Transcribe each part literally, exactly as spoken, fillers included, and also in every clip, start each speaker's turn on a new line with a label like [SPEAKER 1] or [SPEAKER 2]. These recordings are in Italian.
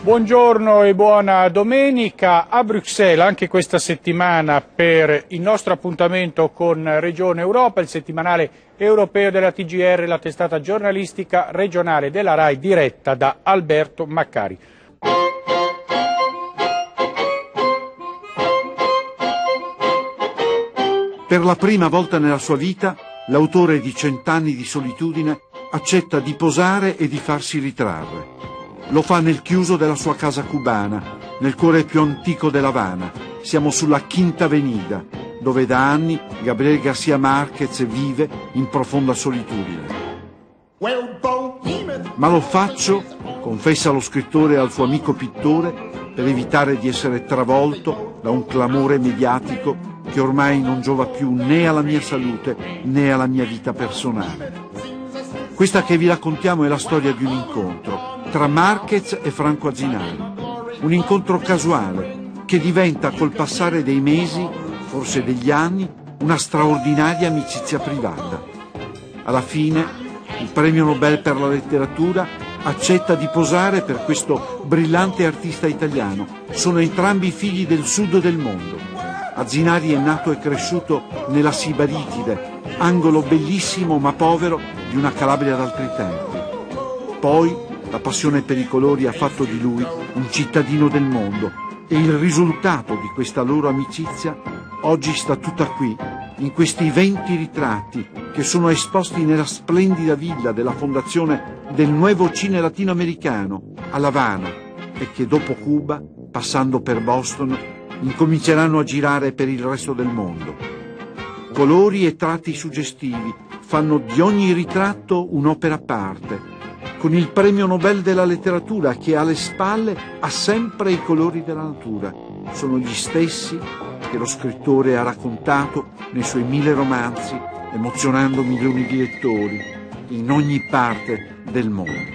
[SPEAKER 1] Buongiorno e buona domenica. A Bruxelles anche questa settimana per il nostro appuntamento con Regione Europa, il settimanale europeo della T G R, la testata giornalistica regionale della RAI diretta da Alberto Maccari.
[SPEAKER 2] Per la prima volta nella sua vita, l'autore di Cent'anni di solitudine accetta di posare e di farsi ritrarre. Lo fa nel chiuso della sua casa cubana, nel cuore più antico dell'Havana. Siamo sulla Quinta Avenida, dove da anni Gabriel García Márquez vive in profonda solitudine. Ma lo faccio, confessa lo scrittore al suo amico pittore, per evitare di essere travolto da un clamore mediatico che ormai non giova più né alla mia salute né alla mia vita personale. Questa che vi raccontiamo è la storia di un incontro tra Márquez e Franco Azzinari, un incontro casuale che diventa col passare dei mesi, forse degli anni, una straordinaria amicizia privata. Alla fine, il premio Nobel per la letteratura accetta di posare per questo brillante artista italiano. Sono entrambi figli del sud del mondo. Azzinari è nato e cresciuto nella Sibaritide, angolo bellissimo ma povero di una Calabria d'altri tempi. Poi la passione per i colori ha fatto di lui un cittadino del mondo e il risultato di questa loro amicizia oggi sta tutta qui, in questi venti ritratti che sono esposti nella splendida villa della fondazione del Nuevo Cine Latinoamericano a La Habana e che dopo Cuba, passando per Boston, incominceranno a girare per il resto del mondo. Colori e tratti suggestivi fanno di ogni ritratto un'opera a parte, con il premio Nobel della letteratura che alle spalle ha sempre i colori della natura. Sono gli stessi che lo scrittore ha raccontato nei suoi mille romanzi, emozionando milioni di lettori in ogni parte del mondo.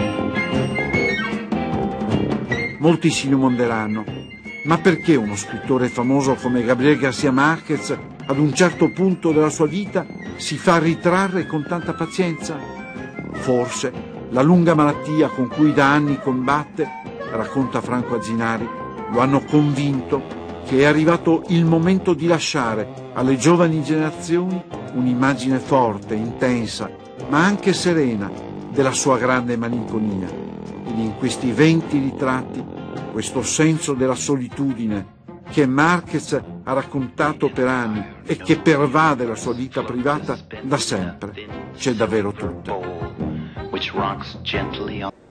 [SPEAKER 2] Molti si domanderanno: ma perché uno scrittore famoso come Gabriel García Márquez ad un certo punto della sua vita si fa ritrarre con tanta pazienza? Forse la lunga malattia con cui da anni combatte, racconta Franco Azzinari, lo hanno convinto che è arrivato il momento di lasciare alle giovani generazioni un'immagine forte, intensa, ma anche serena della sua grande malinconia. Ed in questi venti ritratti, questo senso della solitudine che Márquez ha raccontato per anni e che pervade la sua vita privata da sempre, c'è davvero tutto.
[SPEAKER 3] Which rocks gently on